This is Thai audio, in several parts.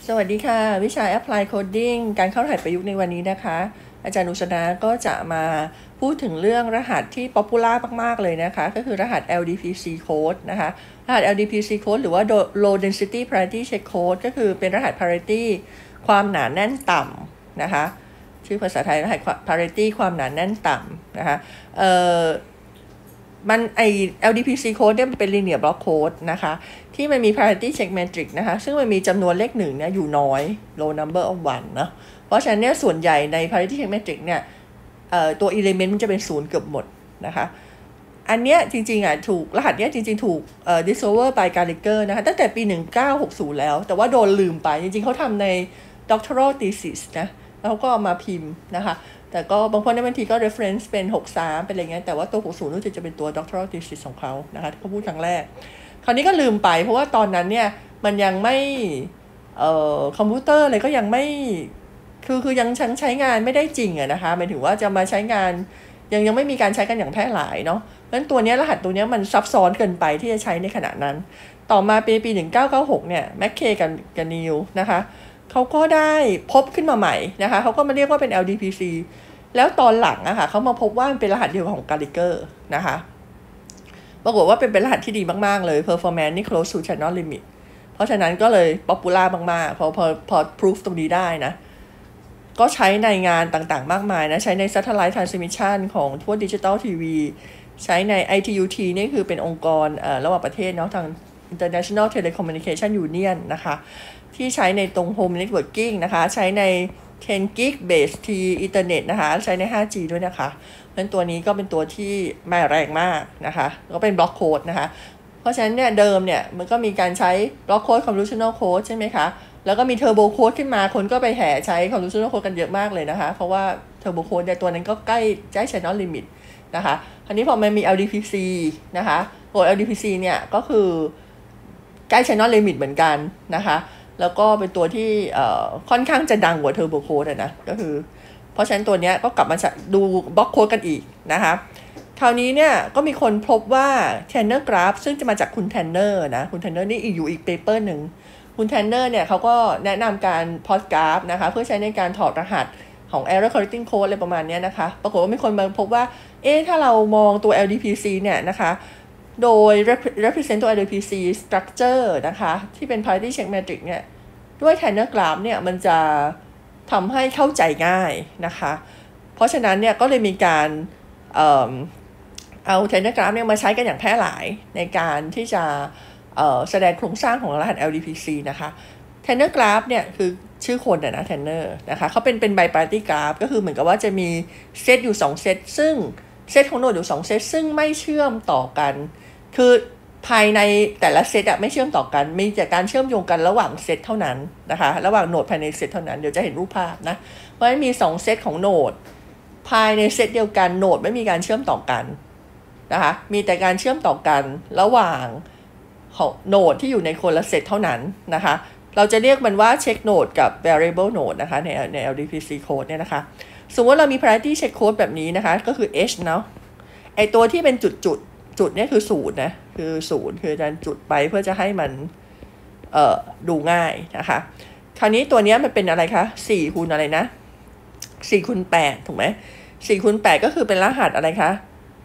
สวัสดีค่ะวิชา Apply Coding การเข้ารหัสประยุกต์ในวันนี้นะคะอาจารย์อุษณาก็จะมาพูดถึงเรื่องรหัสที่ป๊อปปูล่ามากๆเลยนะคะก็คือรหัส LDPC code นะคะรหัส LDPC code หรือว่า Low Density Parity Check Code ก็คือเป็นรหัส parity ความหนาแน่นต่ำนะคะชื่อภาษาไทยรหัส parity ความหนาแน่นต่ำนะคะมันLDPC code เนี่ยมันเป็น linear block code นะคะที่มันมี parity check matrix นะคะซึ่งมันมีจำนวนเลขหนึ่งเนี่ยอยู่น้อย low number of one เนาะเพราะฉะนั้นเนี่ยส่วนใหญ่ใน parity check matrix เนี่ยตัว element มันจะเป็นศูนย์เกือบหมดนะคะอันเนี้ยจริงๆถูกรหัสเนี้ยจริงๆถูกdiscover by Gallagher นะคะตั้งแต่ปี1960แล้วแต่ว่าโดนลืมไปจริงๆเขาทำใน doctoral thesis นะแล้วเขาก็เอามาพิมพ์นะคะแต่ก็บางคนในบางทีก็ reference เป็น63เป็นอะไรเงี้ยแต่ว่าตัว60รู้สึกจะเป็นตัว doctoral thesis ของเขานะคะที่เขาพูดครั้งแรกคราวนี้ก็ลืมไปเพราะว่าตอนนั้นเนี่ยมันยังไม่คอมพิวเตอร์อะไรก็ยังไม่คือยังใช้งานไม่ได้จริงนะคะหมายถึงว่าจะมาใช้งานยังไม่มีการใช้กันอย่างแพร่หลายเนาะงั้นตัวนี้รหัสตัวนี้มันซับซ้อนเกินไปที่จะใช้ในขณะนั้นต่อมาปี1996เนี่ยแมคเคกับนิวนะคะเขาก็ได้พบขึ้นมาใหม่นะคะเขาก็มาเรียกว่าเป็น LDPC แล้วตอนหลังอะค่ะเขามาพบว่ามันเป็นรหัสเดียวของ Gallagher นะคะปรากฏว่าเป็นรหัสที่ดีมากๆเลย performance นี่ close to channel limit เพราะฉะนั้นก็เลย popular มากๆพอ proof ตรงนี้ได้นะก็ใช้ในงานต่างๆมากมายนะใช้ใน satellite transmission ของทั่วดิจิตอลทีวีใช้ใน ITUT นี่คือเป็นองค์กรระหว่างประเทศเนาะทาง International Telecommunication Union นะคะที่ใช้ในตรง Home Networking นะคะใช้ใน 10 gig base T Ethernet นะคะใช้ใน 5G ด้วยนะคะเพราะฉะนั้นตัวนี้ก็เป็นตัวที่มาแรงมากนะคะก็เป็นบล็อกโค้ดนะคะเพราะฉะนั้นเนี่ยเดิมเนี่ยมันก็มีการใช้บล็อกโค้ด convolutional code ใช่ไหมคะแล้วก็มี turbo code ขึ้นมาคนก็ไปแห่ใช้ convolutional code กันเยอะมากเลยนะคะเพราะว่า turbo code ในตัวนั้นก็ใกล้ channel limit นะคะคราวนี้พอมันมี LDPC นะคะโห LDPC เนี่ยก็คือใกล้ channel limit เหมือนกันนะคะแล้วก็เป็นตัวที่ค่อนข้างจะดังกว่า Turbo Code นะก็คือเพราะฉะนั้นตัวนี้ก็กลับมาดูบล็อกโค้ดกันอีกนะคะคราวนี้เนี่ยก็มีคนพบว่า Tanner Graph ซึ่งจะมาจากคุณ Tanner นะคุณ Tanner นี่อยู่อีกเปเปอร์หนึ่งคุณ Tanner เนี่ยเขาก็แนะนำการ plot graph นะคะเพื่อใช้ในการถอดรหัสของ error correcting code อะไรประมาณนี้นะคะปรากฏว่ามีคนมาพบว่าถ้าเรามองตัว LDPC เนี่ยนะคะโดย represent ตัว LDPC structure นะคะที่เป็น parity check matrix เนี่ยด้วย Tanner Graph เนี่ยมันจะทำให้เข้าใจง่ายนะคะเพราะฉะนั้นเนี่ยก็เลยมีการเอา Tanner Graph เนี่ยมาใช้กันอย่างแพร่หลายในการที่จะแสดงโครงสร้างของรหัส LDPC นะคะ Tanner Graph เนี่ยคือชื่อคนนะ Tanner นะคะเขาเป็น biparity graph ก็คือเหมือนกับว่าจะมีเซตอยู่2เซตซึ่งเซตของโนดอยู่2เซตซึ่งไม่เชื่อมต่อกันคือภายในแต่ละเซตไม่เชื่อมต่อกันมีแต่การเชื่อมโยงกันระหว่างเซตเท่านั้นนะคะระหว่างโนดภายในเซตเท่านั้นเดี๋ยวจะเห็นรูปภาพนะเพราะฉะนั้นมี2เซตของโนดภายในเซตเดียวกันโนดไม่มีการเชื่อมต่อกันนะคะมีแต่การเชื่อมต่อกันระหว่างของโนดที่อยู่ในคนละเซตเท่านั้นนะคะเราจะเรียกมันว่า check node กับ variable node นะคะใน LDPC code เนี่ยนะคะสมมติเรามี parity check code แบบนี้นะคะก็คือ h เนาะไอตัวที่เป็นจุดเนี่ยคือ0นะคือ0คือการจุดไปเพื่อจะให้มันดูง่ายนะคะคราวนี้ตัวนี้มันเป็นอะไรคะ4คูณอะไรนะ4คูณ8ถูกไหม4คูณ8ก็คือเป็นรหัสอะไรคะ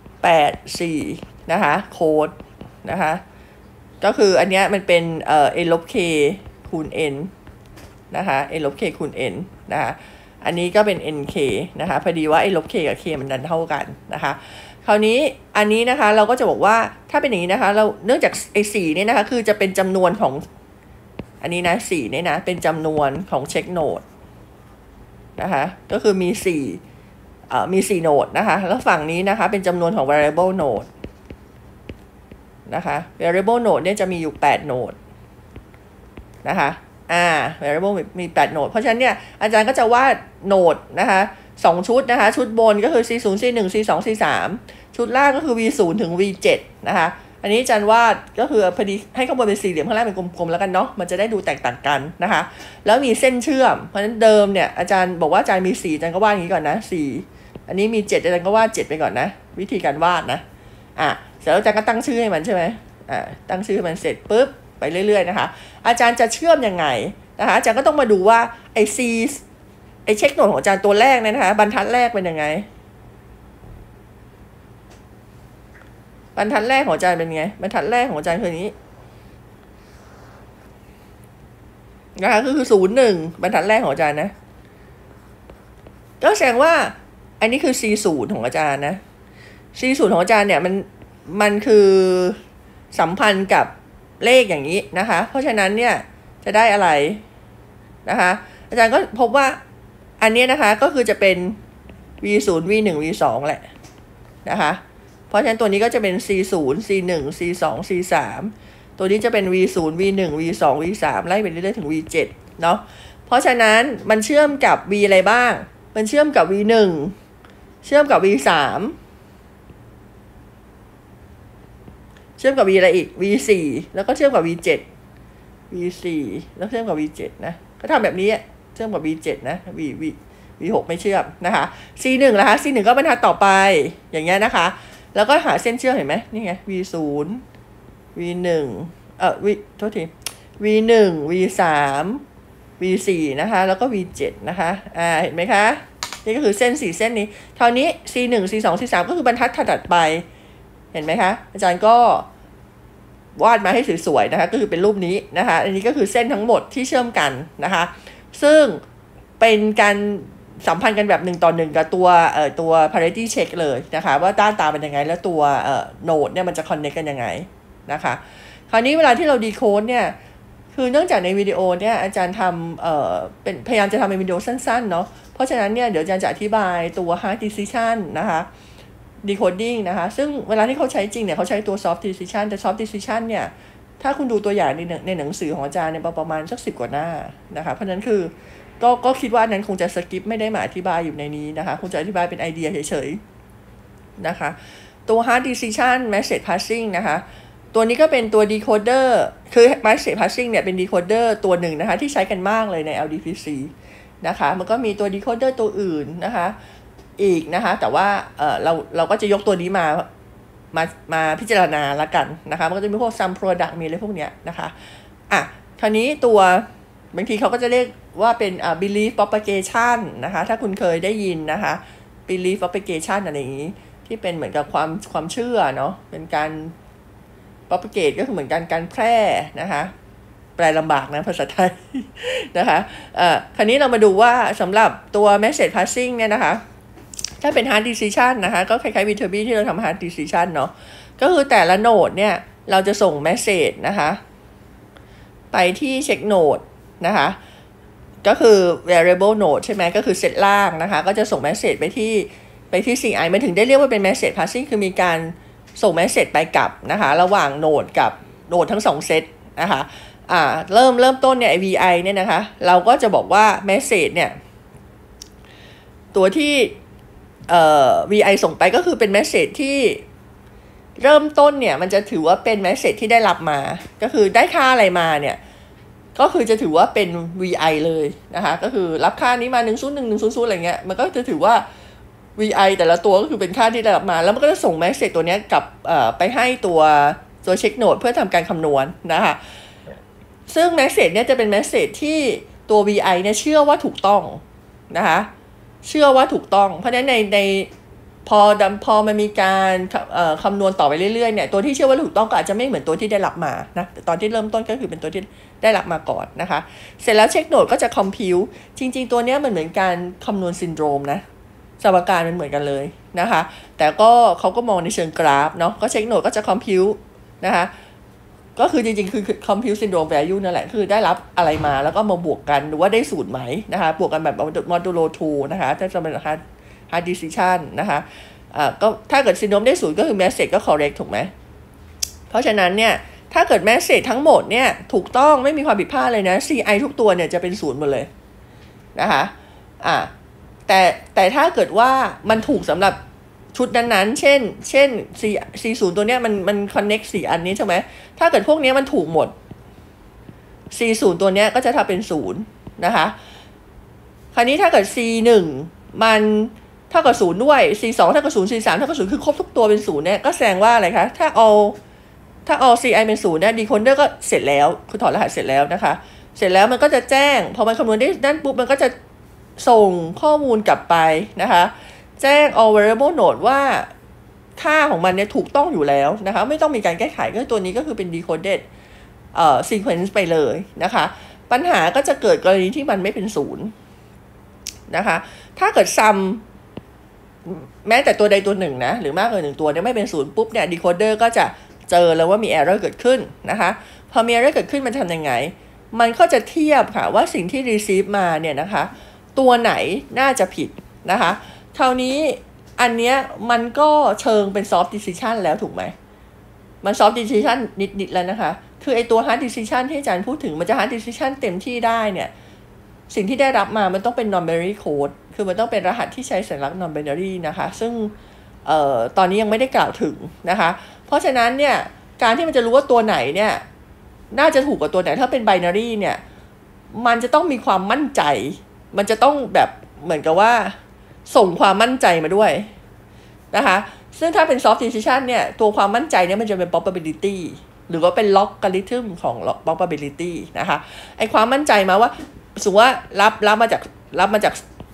8 4นะคะโค้ดนะคะก็คืออันเนี้ยมันเป็นn ลบ k คูณ n นะคะ n ลบ k คูณ n นะคะอันนี้ก็เป็น nk นะคะพอดีว่าnลบ k กับ k มันดันเท่ากันนะคะคราวนี้อันนี้นะคะเราก็จะบอกว่าถ้าเป็นอย่างนี้นะคะเราเนื่องจาก4เนี่ยนะคะคือจะเป็นจำนวนของอันนี้นะ4เนี่ยนะเป็นจำนวนของเช็คโนดนะคะก็คือมี4โนดนะคะแล้วฝั่งนี้นะคะเป็นจำนวนของ variable node นะคะ variable node เนี่ยจะมีอยู่8โนดนะคะvariable มี8โนดเพราะฉะนั้นเนี่ยอาจารย์ก็จะวาดโนดนะคะ2ชุดนะคะชุดบนก็คือ C0 C1 C2 C3 ชุดล่างก็คือ V0 ถึง V7 นะคะอันนี้อาจารย์วาดก็คือพอดีให้ข้างบนเป็นสี่เหลี่ยมข้างล่างเป็นกลมๆแล้วกันเนาะมันจะได้ดูแตกต่างกันนะคะแล้วมีเส้นเชื่อมเพราะฉะนั้นเดิมเนี่ยอาจารย์บอกว่าอาจารย์มี4อาจารย์ก็วาดอย่างนี้ก่อนนะ4อันนี้มี7อาจารย์ก็วาด7ไปก่อนนะวิธีการวาดนะเสร็จแล้วอาจารย์ก็ตั้งชื่อให้มันใช่ไหมตั้งชื่อให้มันเสร็จปุ๊บไปเรื่อยๆนะคะอาจารย์จะเชื่อมยังไงนะคะอาจารย์ก็ต้องมาดูว่าไอเช็คโนดของอาจารย์ตัวแรกเนี่ยนะคะบรรทัดแรกเป็นยังไงบรรทัดแรกของอาจารย์เป็นไงบรรทัดแรกของอาจารย์คือนี้นะคะก็คือ01บรรทัดแรกของอาจารย์นะก็แสดงว่าอันนี้คือ C0 ของอาจารย์นะ C0 ของอาจารย์เนี่ยมันคือสัมพันธ์กับเลขอย่างนี้นะคะเพราะฉะนั้นเนี่ยจะได้อะไรนะคะอาจารย์ก็พบว่าอันนี้นะคะก็คือจะเป็น V0 V1 V2 แหละนะคะเพราะฉะนั้นตัวนี้ก็จะเป็น C0 C1 C2 C3 ตัวนี้จะเป็น V0 V1 V2 V3 ไล่ไปเรื่อยๆถึง V7 เนาะเพราะฉะนั้นมันเชื่อมกับ V อะไรบ้างมันเชื่อมกับ V1 เชื่อมกับ V3 เชื่อมกับ V อะไรอีก V4 แล้วก็เชื่อมกับ V7 V4 แล้วเชื่อมกับ V7 นะก็ทำแบบนี้เชื่อมกับ V7 นะ V6 ไม่เชื่อมนะคะ C1 นะคะ C1 ก็บรรทัดต่อไปอย่างเงี้ยนะคะแล้วก็หาเส้นเชื่อมเห็นไหมนี่ไง V0 V1 โทษที V1 V3 V4 นะคะแล้วก็ V7 นะคะเห็นไหมคะนี่ก็คือเส้น4เส้นนี้เท่านี้ C1 C2 C3 ก็คือบรรทัดถัดไปเห็นไหมคะอาจารย์ก็วาดมาให้สวยๆนะคะก็คือเป็นรูปนี้นะคะอันนี้ก็คือเส้นทั้งหมดที่เชื่อมกันนะคะซึ่งเป็นการสัมพันธ์กันแบบ1 ต่อ 1กับตัว parity check เลยนะคะว่าด้านตาเป็นยังไงแล้วตัวโนดเนี่ยมันจะ connect กันยังไงนะคะคราวนี้เวลาที่เรา decode เนี่ยคือเนื่องจากในวิดีโอเนี่ยอาจารย์ทำเป็นพยายามจะทำเป็นวิดีโอสั้นๆเนาะเพราะฉะนั้นเนี่ยเดี๋ยวอาจารย์จะอธิบายตัว hard decision นะคะ decoding นะคะซึ่งเวลาที่เขาใช้จริงเนี่ยเขาใช้ตัว soft decision แต่ soft decision เนี่ยถ้าคุณดูตัวอย่างในหนังสือของอาจารย์เนี่ยประมาณสัก10 กว่าหน้านะคะเพราะนั้นคือก็คิดว่านั้นคงจะสกิปไม่ได้มาอธิบายอยู่ในนี้นะคะคงจะอธิบายเป็นไอเดียเฉยๆนะคะตัว hard decision message passing นะคะตัวนี้ก็เป็นตัว decoder คือ message passing เนี่ยเป็น decoder ตัวหนึ่งนะคะที่ใช้กันมากเลยใน LDPC นะคะมันก็มีตัว decoder ตัวอื่นนะคะอีกนะคะแต่ว่าเราก็จะยกตัวนี้มาพิจารณาละกันนะคะมันก็จะมีพวก sum product มีอะไรพวกเนี้ยนะคะคราวนี้ตัวบางทีเขาก็จะเรียกว่าเป็นbelief propagation นะคะถ้าคุณเคยได้ยินนะคะ belief propagation อะไรอย่างนี้ที่เป็นเหมือนกับความเชื่อเนาะเป็นการ propagate ก็คือเหมือนการแพร่นะคะแปลลำบากนะภาษาไทยนะคะคราวนี้เรามาดูว่าสำหรับตัว message passing เนี่ยนะคะถ้าเป็น hard decision นะคะก็คล้ายๆ Viterbi ที่เราทำ hard decision เนาะก็คือแต่ละโนดเนี่ยเราจะส่ง message นะคะไปที่ check node นะคะก็คือ variable node ใช่ไหมก็คือเซตล่างนะคะก็จะส่ง message ไปที่ CI มันถึงได้เรียกว่าเป็น message passing คือมีการส่ง message ไปกลับนะคะระหว่างโนดกับโนดทั้ง2เซตนะคะเริ่มต้นเนี่ย VI เนี่ยนะคะเราก็จะบอกว่า message เนี่ยตัวที่VI ส่งไปก็คือเป็น message ที่เริ่มต้นเนี่ยมันจะถือว่าเป็น message ที่ได้รับมาก็คือได้ค่าอะไรมาเนี่ยก็คือจะถือว่าเป็น VI เลยนะคะก็คือรับค่านี้มา101 100อะไรเงี้ยมันก็จะถือว่า VI แต่ละตัวก็คือเป็นค่าที่ได้รับมาแล้วมันก็จะส่ง message ตัวนี้กลับไปให้ตัวเช็คโนดเพื่อทำการคำนวณนะคะซึ่ง message เนี่ยจะเป็น message ที่ตัว VI เนี่ยเชื่อว่าถูกต้องนะคะเชื่อว่าถูกต้องเพราะฉะนั้นในพอมันมีการคำนวณต่อไปเรื่อยๆเนี่ยตัวที่เชื่อว่าถูกต้องก็อาจจะไม่เหมือนตัวที่ได้รับมานะแต่ตอนที่เริ่มต้นก็คือเป็นตัวที่ได้รับมาก่อนนะคะเสร็จแล้วเช็คโนดก็จะคอมพิวจริงๆตัวนี้มันเหมือนการคำนวณซินโดรมนะสมการมันเหมือนกันเลยนะคะแต่ก็เขาก็มองในเชิงกราฟเนาะก็เช็คโนดก็จะคอมพิวนะคะก็คือจริงๆคือ compute syndrome value นั่นแหละคือได้รับอะไรมาแล้วก็มาบวกกันหรือว่าได้สูตรไหมนะคะบวกกันแบบ modulo 2นะคะถ้าจะเป็น hard decision นะคะก็ถ้าเกิด syndrome ได้สูตรก็คือ message ก็ correct ถูกไหมเพราะฉะนั้นเนี่ยถ้าเกิด message ทั้งหมดเนี่ยถูกต้องไม่มีความผิดพลาดเลยนะ CI ทุกตัวเนี่ยจะเป็น0หมดเลยนะคะแต่ถ้าเกิดว่ามันถูกสำหรับชุดนั้นๆเช่น C0 ตัวเนี้ยมัน connect 4 อันนี้ใช่ไหมถ้าเกิดพวกนี้มันถูกหมด C0 ตัวเนี้ยก็จะทำเป็น0นะคะคราวนี้ถ้าเกิด C1 มันเท่ากับ0ด้วย C2 เท่ากับ0 C3 เท่ากับ0คือครบทุกตัวเป็น0เนี่ยก็แสดงว่าอะไรคะถ้า all CI เป็น0เนี่ย decoder ก็เสร็จแล้วคือถอดรหัสเสร็จแล้วนะคะเสร็จแล้วมันก็จะแจ้งพอมันคำนวณได้นั่นปุ๊บมันก็จะส่งข้อมูลกลับไปนะคะแจ้ง all variable node ว่าค่าของมันเนี่ยถูกต้องอยู่แล้วนะคะไม่ต้องมีการแก้ไขก็ตัวนี้ก็คือเป็น decoded sequence ไปเลยนะคะปัญหาก็จะเกิดกรณีที่มันไม่เป็นศูนย์นะคะถ้าเกิด sum แม้แต่ตัวใดตัวหนึ่งนะหรือมากกว่า1ตัวเนี่ยไม่เป็นศูนย์ปุ๊บเนี่ย decoder ก็จะเจอแล้วว่ามี error เกิดขึ้นนะคะพอมี error เกิดขึ้นมันทำยังไงมันก็จะเทียบค่ะว่าสิ่งที่ receive มาเนี่ยนะคะตัวไหนน่าจะผิดนะคะคราวนี้อันเนี้ยมันก็เชิงเป็น soft decision แล้วถูกไหมมัน soft decision นิดๆแล้วนะคะคือไอตัว hard decision ที่อาจารย์พูดถึงมันจะ hard decision เต็มที่ได้เนี่ยสิ่งที่ได้รับมามันต้องเป็น non-binary code คือมันต้องเป็นรหัสที่ใช้สัญลักษณ์ non-binary นะคะซึ่งตอนนี้ยังไม่ได้กล่าวถึงนะคะเพราะฉะนั้นเนี่ยการที่มันจะรู้ว่าตัวไหนเนี่ยน่าจะถูกกว่าตัวไหนถ้าเป็น binary เนี่ยมันจะต้องมีความมั่นใจมันจะต้องแบบเหมือนกับว่าส่งความมั่นใจมาด้วยนะคะซึ่งถ้าเป็น soft decision เนี่ยตัวความมั่นใจเนี่ยมันจะเป็น probability หรือว่าเป็น logarithm ของ probability นะคะไอความมั่นใจมาว่าสมมติว่ารับมาจาก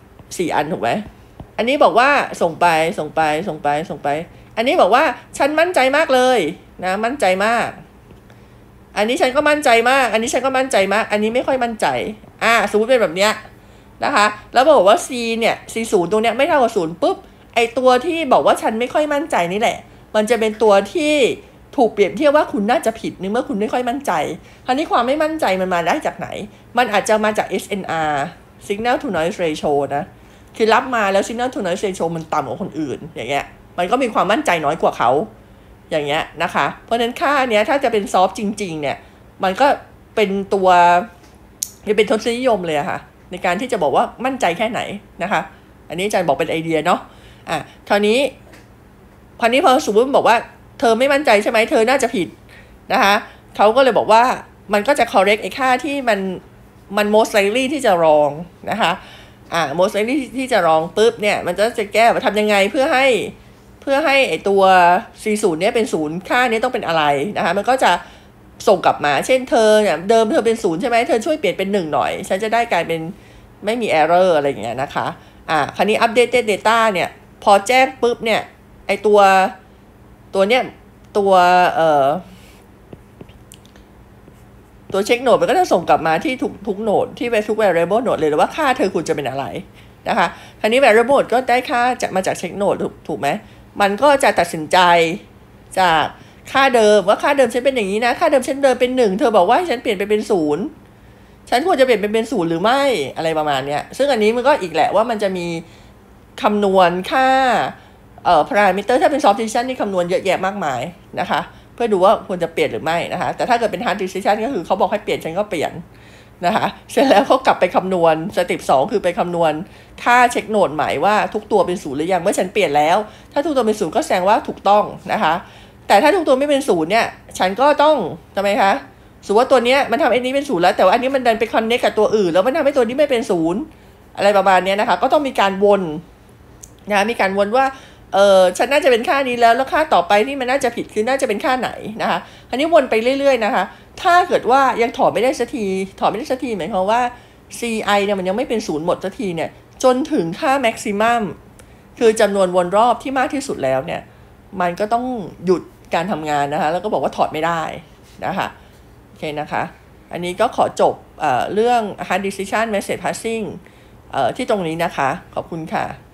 4อันถูกไหมอันนี้บอกว่าส่งไปอันนี้บอกว่าฉันมั่นใจมากเลยนะมั่นใจมากอันนี้ฉันก็มั่นใจมากอันนี้ฉันก็มั่นใจมากอันนี้ไม่ค่อยมั่นใจสมมติเป็นแบบเนี้ยนะคะแล้วบอกว่า C เนี่ย C0 ตรงเนี้ยไม่เท่ากับ0ปุ๊บไอตัวที่บอกว่าฉันไม่ค่อยมั่นใจนี่แหละมันจะเป็นตัวที่ถูกเปรียบเทียบว่าคุณน่าจะผิดเมื่อคุณไม่ค่อยมั่นใจคราวนี้ความไม่มั่นใจมันมาได้จากไหนมันอาจจะมาจาก SNR Signal to Noise Ratio นะคือรับมาแล้ว Signal to Noise Ratio มันต่ำกว่าคนอื่นอย่างเงี้ยมันก็มีความมั่นใจน้อยกว่าเขาอย่างเงี้ยนะคะเพราะฉะนั้นค่าเนี้ยถ้าจะเป็นซอฟต์จริงๆเนี่ยมันก็เป็นตัวเป็นทศนิยมเลยอะค่ะในการที่จะบอกว่ามั่นใจแค่ไหนนะคะอันนี้อาจารย์บอกเป็นไอเดียเนาะคราวนี้พอสมมติบอกว่าเธอไม่มั่นใจใช่ไหมเธอน่าจะผิดนะคะเขาก็เลยบอกว่ามันก็จะ correct ไอ้ค่าที่มัน most likely ที่จะ wrong นะคะmost likely ที่จะ wrong ปุ๊บเนี่ยมันจะแก้ว่าทำยังไงเพื่อให้ไอตัว C0 เนี่ยเป็น0ค่านี้ต้องเป็นอะไรนะคะมันก็จะส่งกลับมาเช่นเธอเนี่ยเดิมเธอเป็น0ใช่ไหมเธอช่วยเปลี่ยนเป็น1หน่อยฉันจะได้กลายเป็นไม่มี error อะไรอย่างเงี้ยนะคะคราวนี้ updated data เนี่ยพอแจ้งปุ๊บเนี่ยไอตัวเนี้ยตัวเช็คโหนดมันก็จะส่งกลับมาที่ทุกโหนดที่ทุก variable โหนดเลยว่าค่าเธอควรจะเป็นอะไรนะคะคราวนี้ variable ก็ได้ค่ามาจากเช็คโหนดถูกไหมมันก็จะตัดสินใจจากค่าเดิมว่าค่าเดิมฉันเป็นอย่างนี้นะค่าเดิมฉันเดิมเป็น1เธอบอกว่าฉันเปลี่ยนไปเป็น0ฉันควรจะเปลี่ยนไปเป็น0หรือไม่อะไรประมาณเนี้ยซึ่งอันนี้มันก็อีกแหละว่ามันจะมีคำนวณค่าparameter ถ้าเป็น soft decision นี่คำนวณเยอะแยะมากมายนะคะเพื่อดูว่าควรจะเปลี่ยนหรือไม่นะคะแต่ถ้าเกิดเป็น hard decision ก็คือเขาบอกให้เปลี่ยนฉันก็เปลี่ยนนะคะเสร็จแล้วเขากลับไปคำนวณสเต็ป2คือไปคำนวณค่าเช็คโหนดใหม่ว่าทุกตัวเป็น0หรือยังเมื่อฉันเปลี่ยนแล้วถ้าทุกตัวเป็น0ก็แสดงว่าถูกต้องนะคะแต่ถ้าทุกตัวไม่เป็น0เนี่ยฉันก็ต้องทำไมคะสมมติว่าตัวเนี้ยมันทำไอ้นี้เป็น0แล้วแต่ว่าอันนี้มันดันไป connect กับตัวอื่นแล้วมันทำให้ตัวนี้ไม่เป็น0อะไรประมาณนี้นะคะก็ต้องมีการวนนะมีการวนว่าฉันน่าจะเป็นค่านี้แล้วค่าต่อไปที่มันน่าจะผิดคือน่าจะเป็นค่าไหนนะคะอันนี้วนไปเรื่อยๆนะคะถ้าเกิดว่ายังถอดไม่ได้สักทีหมายความว่า CI เนี่ยมันยังไม่เป็น0หมดสักทีเนี่ยจนถึงค่า maximum คือจำนวนวนรอบที่มากที่สุดแล้วเนี่ยมันก็ต้องหยุดการทำงานนะคะแล้วก็บอกว่าถอดไม่ได้นะคะโอเคนะคะอันนี้ก็ขอจบเรื่อง hard decision message passing ที่ตรงนี้นะคะขอบคุณค่ะ